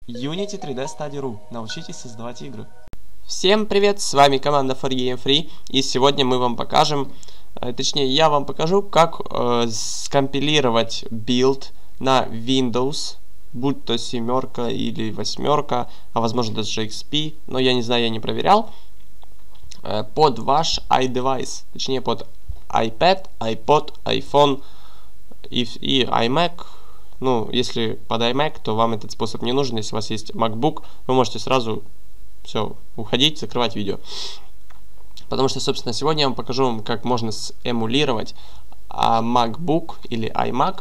Unity 3D Study.ru. Научитесь создавать игры. Всем привет, с вами команда 4Game Free, и сегодня мы вам покажем, точнее я вам покажу, как скомпилировать билд на Windows, будь то 7 или 8, а возможно даже XP, но я не знаю, я не проверял, под ваш iDevice, точнее под iPad, iPod, iPhone и iMac. Ну, если под iMac, то вам этот способ не нужен. Если у вас есть MacBook, вы можете сразу все, уходить, закрывать видео. Потому что, собственно, сегодня я вам покажу, как можно эмулировать MacBook или iMac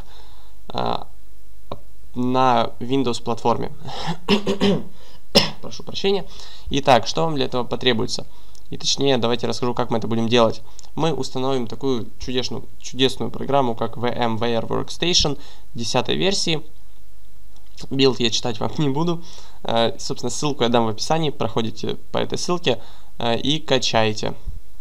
на Windows платформе. Прошу прощения. Итак, что вам для этого потребуется? И точнее, давайте расскажу, как мы это будем делать. Мы установим такую чудесную программу, как VMware Workstation 10 версии. Билд я читать вам не буду. Собственно, ссылку я дам в описании. Проходите по этой ссылке и качаете.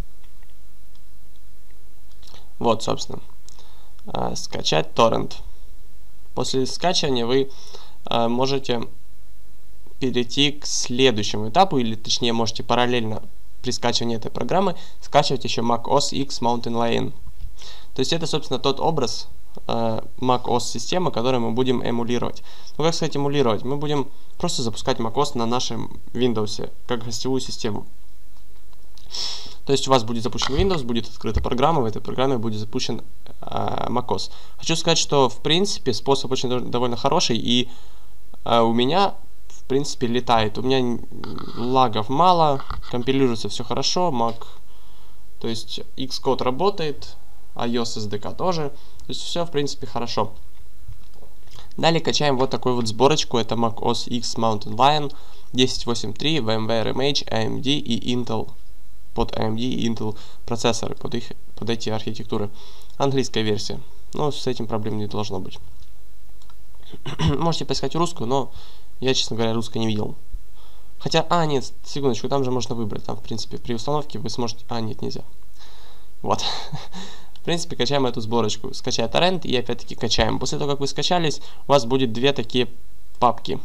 Вот, собственно. Скачать торрент. После скачивания вы можете перейти к следующему этапу, или точнее можете параллельно при скачивании этой программы скачивать еще macOS X Mountain Lion. То есть это, собственно, тот образ macOS системы, который мы будем эмулировать. Ну, как сказать эмулировать? Мы будем просто запускать macOS на нашем Windows, как гостевую систему. То есть у вас будет запущен Windows, будет открыта программа, в этой программе будет запущен macOS. Хочу сказать, что в принципе способ очень довольно хороший, и у меня в принципе летает. У меня лагов мало, компилируется все хорошо, Mac, то есть Xcode работает, iOS SDK тоже, то есть все в принципе хорошо. Далее качаем вот такую вот сборочку, это macOS X Mountain Lion 10.8.3, VMware Image, AMD и Intel, под AMD и Intel процессоры, под эти архитектуры. Английская версия, но с этим проблем не должно быть. Можете поискать русскую, но я, честно говоря, русской не видел. Хотя, нет, секундочку, там же можно выбрать. Там, в принципе, при установке вы сможете... нет, нельзя. Вот. В принципе, качаем эту сборочку. Скачай торрент и опять-таки качаем. После того, как вы скачались, у вас будет две такие папки.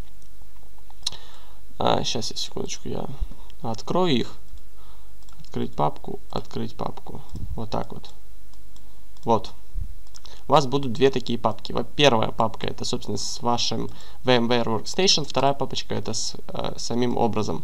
Сейчас, секундочку, я открою их. Открыть папку, открыть папку. Вот так вот. Вот. У вас будут две такие папки. Первая папка это, собственно, с вашим VMware Workstation. Вторая папочка это с самим образом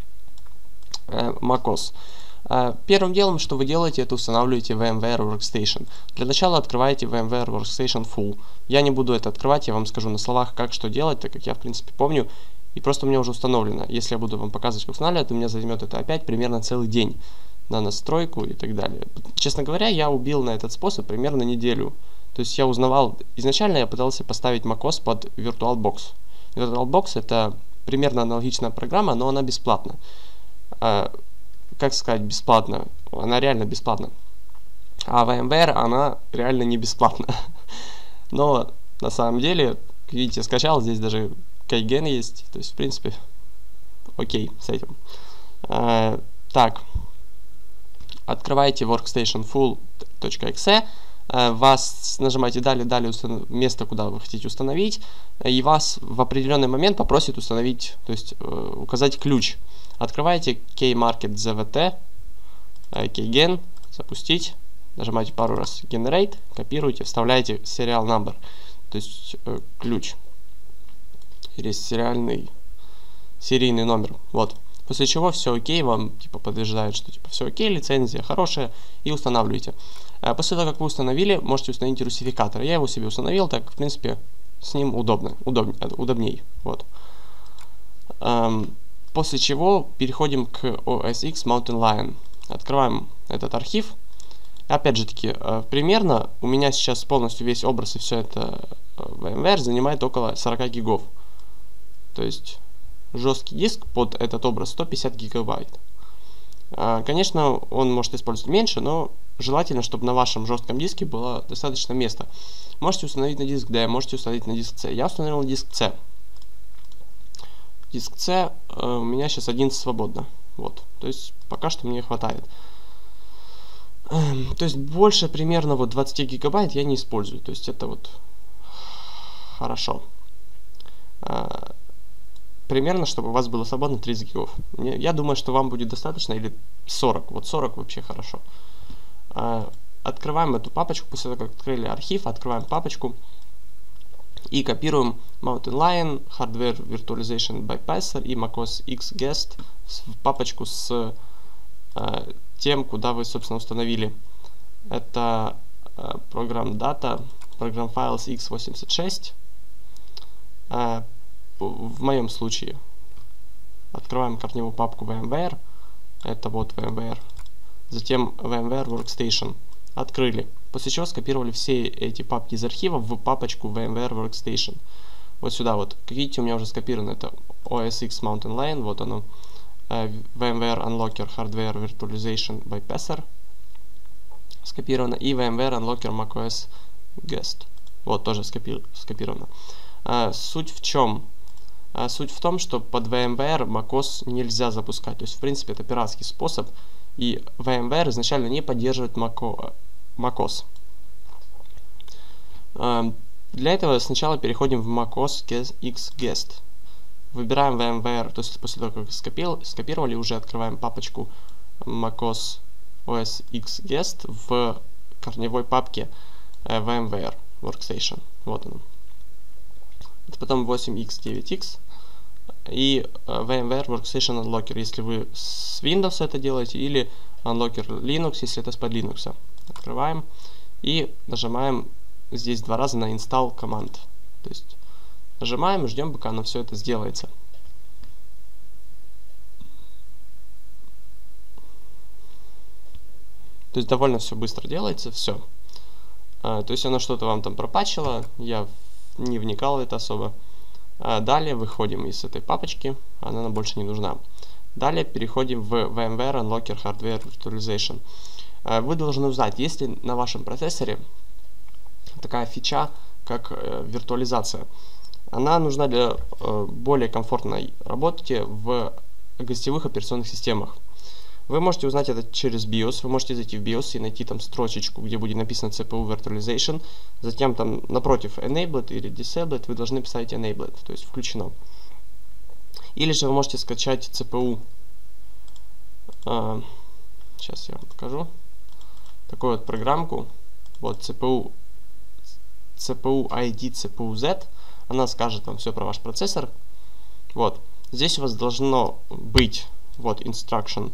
macOS. Первым делом, что вы делаете, это устанавливаете VMware Workstation. Для начала открываете VMware Workstation Full. Я не буду это открывать, я вам скажу на словах, как что делать, так как я, в принципе, помню. И просто у меня уже установлено. Если я буду вам показывать, как устанавливать, то у меня займет это опять примерно целый день на настройку и так далее. Честно говоря, я убил на этот способ примерно неделю. То есть я узнавал, изначально я пытался поставить macOS под VirtualBox. VirtualBox это примерно аналогичная программа, но она бесплатна. Как сказать бесплатно? Она реально бесплатна. А VMware, она реально не бесплатна. Но на самом деле, видите, скачал, здесь даже Keygen есть. То есть, в принципе, окей с этим. Так. Открываете workstation full.exe. Вас нажимаете далее место, куда вы хотите установить, и вас в определенный момент попросит установить, то есть указать ключ. Открываете keymarket zvt, keygen, запустить, нажимаете пару раз generate, копируете, вставляете serial number, то есть ключ, или серийный номер, вот. После чего все окей, вам типа подтверждает, что типа все окей, лицензия хорошая, и устанавливаете. После того, как вы установили, можете установить русификатор. Я его себе установил, так, в принципе, с ним удобней. Вот. После чего переходим к OS X Mountain Lion. Открываем этот архив. Опять же таки, примерно у меня сейчас полностью весь образ и все это VMware занимает около 40 гигов. То есть жесткий диск под этот образ 150 гигабайт. Конечно, он может использовать меньше, но желательно, чтобы на вашем жестком диске было достаточно места. Можете установить на диск D, можете установить на диск C. Я установил на диск C. Диск C у меня сейчас 11 свободно. Вот. То есть пока что мне хватает. То есть больше примерно вот 20 гигабайт я не использую. То есть это вот хорошо. примерно, чтобы у вас было свободно 30 гигов. Я думаю, что вам будет достаточно, или 40. Вот 40 вообще хорошо. Открываем эту папочку, после того, как открыли архив, открываем папочку и копируем Mountain Lion, Hardware Virtualization Bypasser и macOS X Guest в папочку с тем, куда вы, собственно, установили. Это программ Data, программ Files x86. В моем случае открываем корневую папку VMware. Это вот VMware. Затем VMware Workstation. Открыли. После чего скопировали все эти папки из архива в папочку VMware Workstation. Вот сюда вот. Как видите, у меня уже скопировано это OS X Mountain Lion. Вот оно. VMware Unlocker Hardware Virtualization Bypasser. Скопировано. И VMware Unlocker macOS Guest. Вот, тоже скопировано. Суть в чем? Суть в том, что под VMware macOS нельзя запускать. То есть, в принципе, это пиратский способ. И VMware изначально не поддерживает macOS. Для этого сначала переходим в macOS X Guest. Выбираем VMware, то есть после того, как скопировали, уже открываем папочку macOS OS X Guest в корневой папке VMware Workstation. Вот он. Это потом 8x9x и VMware Workstation Unlocker, если вы с Windows это делаете, или Unlocker Linux, если это с-под Linux. Открываем и нажимаем здесь 2 раза на Install Command. То есть нажимаем и ждем, пока оно все это сделается. То есть довольно все быстро делается, все. То есть оно что-то вам там пропатчило, я не вникал в это особо. Далее выходим из этой папочки, она нам больше не нужна. Далее переходим в VMware Unlocker Hardware Virtualization. Вы должны узнать, есть ли на вашем процессоре такая фича, как виртуализация. Она нужна для более комфортной работы в гостевых операционных системах. Вы можете узнать это через BIOS, вы можете зайти в BIOS и найти там строчечку, где будет написано CPU Virtualization, затем там напротив Enabled или Disabled вы должны писать Enabled, то есть включено. Или же вы можете скачать CPU, сейчас я вам покажу, такую вот программку, вот CPU ID CPU Z, она скажет вам все про ваш процессор. Вот, здесь у вас должно быть, вот, instruction,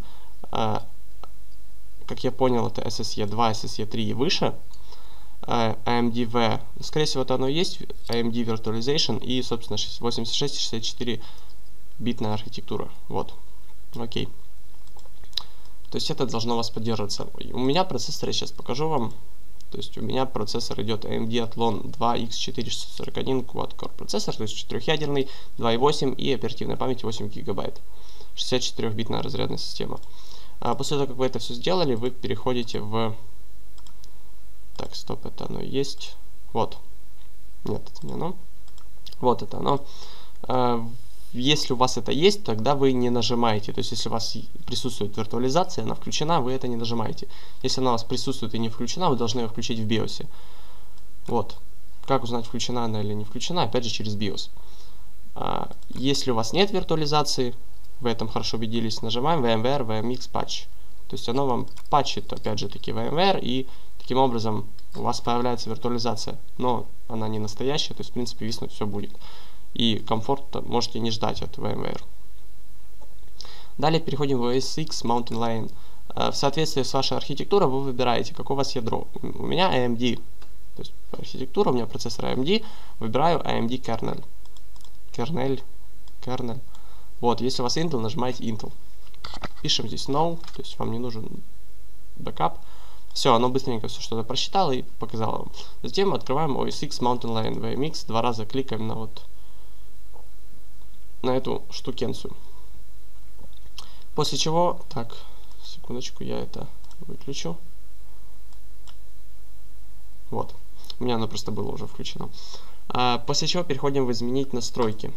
как я понял, это SSE 2, SSE 3 и выше, AMD V, скорее всего, это оно и есть, AMD Virtualization и, собственно, 86 и 64 битная архитектура. Вот, окей. То есть это должно у вас поддерживаться. У меня процессор, я сейчас покажу вам. То есть у меня процессор идет AMD Athlon 2X441 Quad-Core процессор, то есть 4-ядерный, 2.8 и оперативная память 8 гигабайт. 64-битная разрядная система. После того, как вы это все сделали, вы переходите в... Так, стоп, это оно есть. Вот. Нет, это не оно. Вот это оно. Если у вас это есть, тогда вы не нажимаете. То есть, если у вас присутствует виртуализация, она включена, вы это не нажимаете. Если она у вас присутствует и не включена, вы должны ее включить в BIOS. Вот. Как узнать, включена она или не включена? Опять же, через BIOS. Если у вас нет виртуализации, в этом хорошо убедились, нажимаем VMware VMX Patch. То есть оно вам патчит, опять же таки, VMware, и таким образом у вас появляется виртуализация. Но она не настоящая, то есть, в принципе, виснуть все будет. И комфорта можете не ждать от VMware. Далее переходим в OS X Mountain Lion. В соответствии с вашей архитектурой вы выбираете, какое у вас ядро. У меня AMD. То есть архитектура, у меня процессор AMD. Выбираю AMD kernel. Вот, если у вас Intel, нажимаете Intel. Пишем здесь No, то есть вам не нужен бэкап. Все, оно быстренько все что-то просчитало и показало вам. Затем открываем OS X Mountain Lion VMX. 2 раза кликаем на вот на эту штукенцию. После чего, так, секундочку, я это выключу. Вот, у меня оно просто было уже включено. После чего переходим в изменить настройки.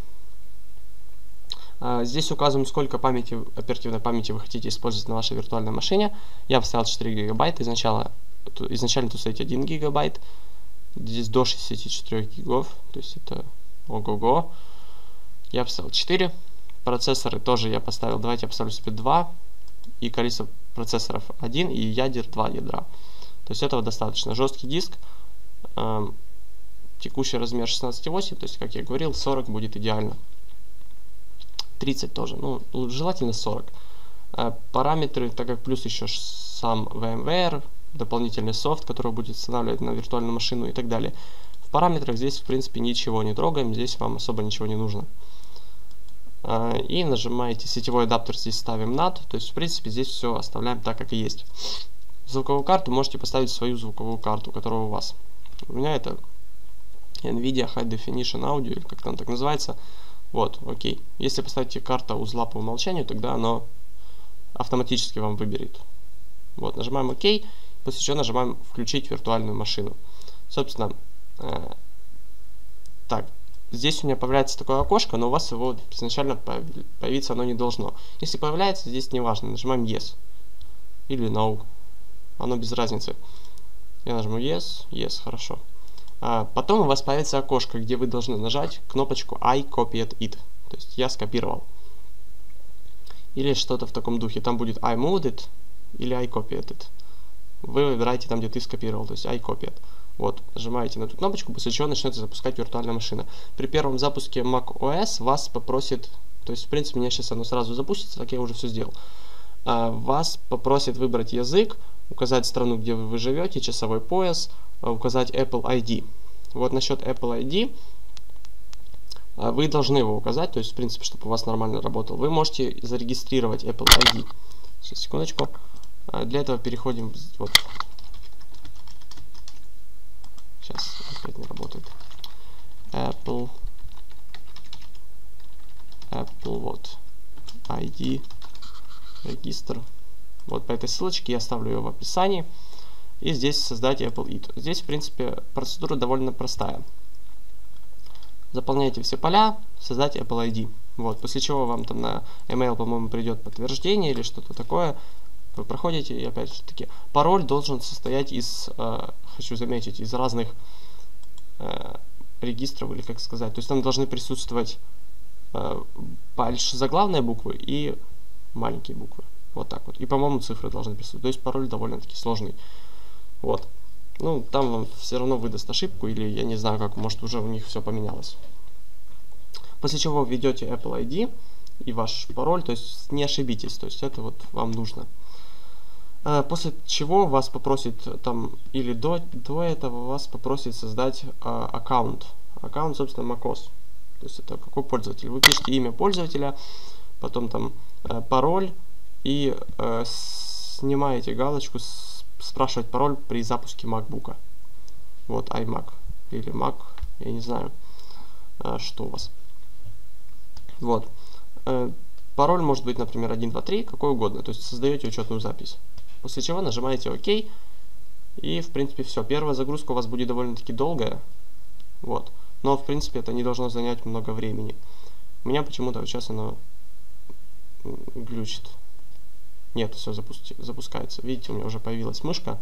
Здесь указываем, сколько оперативной памяти вы хотите использовать на вашей виртуальной машине. Я поставил 4 гигабайта. Изначально тут стоит 1 гигабайт. Здесь до 64 гигов. То есть это ого-го. Я поставил 4. процессоры тоже я поставил, давайте я поставлю себе 2, и количество процессоров 1, и ядер 2 ядра. То есть этого достаточно. Жесткий диск, текущий размер 16,8, то есть, как я говорил, 40 будет идеально. 30 тоже, ну, желательно 40. Параметры, так как плюс еще сам VMware, дополнительный софт, который будет устанавливать на виртуальную машину и так далее. В параметрах здесь, в принципе, ничего не трогаем, здесь вам особо ничего не нужно. И нажимаете сетевой адаптер, здесь ставим NAT, то есть, в принципе, здесь все оставляем так, как и есть. Звуковую карту можете поставить свою звуковую карту, которая у вас. У меня это NVIDIA High Definition Audio, или как там так называется. Вот, окей. Если поставите карта узла по умолчанию, тогда оно автоматически вам выберет. Вот, нажимаем ОК, после чего нажимаем включить виртуальную машину. Собственно, так, здесь у меня появляется такое окошко, но у вас его изначально появиться оно не должно. Если появляется, здесь не важно, нажимаем Yes или No, оно без разницы. Я нажму Yes, Yes, хорошо. Потом у вас появится окошко, где вы должны нажать кнопочку I copied it, то есть я скопировал. Или что-то в таком духе. Там будет I moved it или I copied it. Вы выбираете там, где ты скопировал, то есть I copied. Вот, нажимаете на эту кнопочку, после чего начнется запускать виртуальная машина. При первом запуске macOS вас попросит, то есть в принципе у меня сейчас оно сразу запустится, так я уже все сделал. Вас попросит выбрать язык, указать страну, где вы живете, часовой пояс, указать Apple ID. Вот насчет Apple ID вы должны его указать, то есть в принципе, чтобы у вас нормально работал. Вы можете зарегистрировать Apple ID. Сейчас, секундочку. Для этого переходим вот. Сейчас опять не работает. Apple вот ID регистр. Вот по этой ссылочке я оставлю ее в описании. И здесь создать Apple ID. Здесь, в принципе, процедура довольно простая. Заполняете все поля, создать Apple ID. Вот, после чего вам там на email, по-моему, придет подтверждение или что-то такое. Вы проходите, и опять же таки, пароль должен состоять из, хочу заметить, из разных регистров, или как сказать. То есть там должны присутствовать заглавные буквы и маленькие буквы. Вот так вот. И, по-моему, цифры должны присутствовать. То есть пароль довольно-таки сложный. Вот. Ну, там вам все равно выдаст ошибку, или я не знаю, как, может, уже у них все поменялось. После чего введете Apple ID и ваш пароль, то есть не ошибитесь, то есть это вот вам нужно. После чего вас попросит там, или до этого вас попросит создать аккаунт. Аккаунт, собственно, macOS. То есть это какой пользователь. Вы пишете имя пользователя, потом там пароль и снимаете галочку спрашивать пароль при запуске MacBook. Вот iMac или Mac, я не знаю, что у вас. Вот. Пароль может быть, например, 123, какой угодно. То есть создаете учетную запись. После чего нажимаете ОК. И, в принципе, все. Первая загрузка у вас будет довольно-таки долгая. Вот. Но, в принципе, это не должно занять много времени. У меня почему-то сейчас оно глючит. Нет, все запускается. Видите, у меня уже появилась мышка.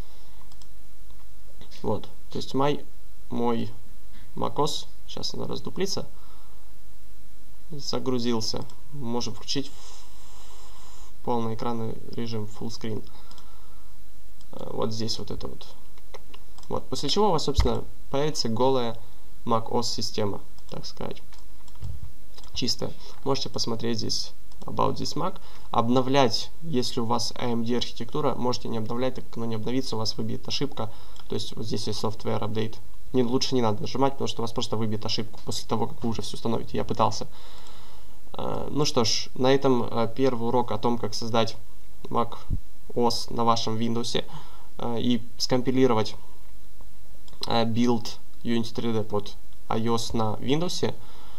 Вот. То есть мой macOS, сейчас она раздуплится, загрузился. Можем включить полный экранный режим Full Screen. Вот здесь вот это вот. Вот. После чего у вас, собственно, появится голая macOS система, так сказать. Чистая. Можете посмотреть здесь About this Mac. Обновлять, если у вас AMD архитектура, можете не обновлять, так как оно не обновится, у вас выбьет ошибка. То есть вот здесь есть Software Update. Лучше не надо нажимать, потому что у вас просто выбьет ошибку после того, как вы уже все установите. Я пытался. Ну что ж, на этом первый урок о том, как создать macOS на вашем Windows и скомпилировать билд Unity 3D под iOS на Windows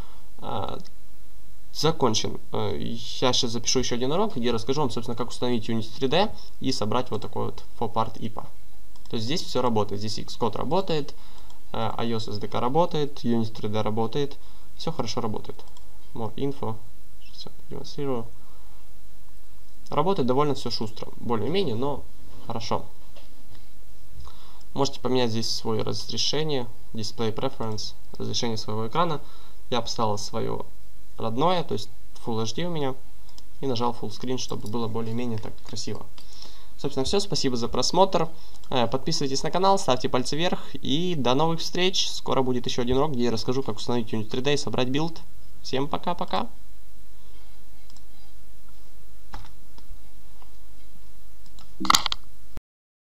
закончен. Я сейчас запишу еще один урок, где расскажу вам, собственно, как установить Unity 3D и собрать вот такой вот four-part IPA. То есть здесь все работает. Здесь Xcode работает, iOS SDK работает, Unity 3D работает. Все хорошо работает. More info. Демонстрирую. Работает довольно все шустро. Более-менее, но хорошо. Можете поменять здесь свое разрешение. Display Preference. Разрешение своего экрана. Я поставил свое родное, то есть Full HD у меня. И нажал Full Screen, чтобы было более-менее так красиво. Собственно, все. Спасибо за просмотр. Подписывайтесь на канал, ставьте пальцы вверх. И до новых встреч. Скоро будет еще один урок, где я расскажу, как установить Unity 3D и собрать билд. Всем пока-пока.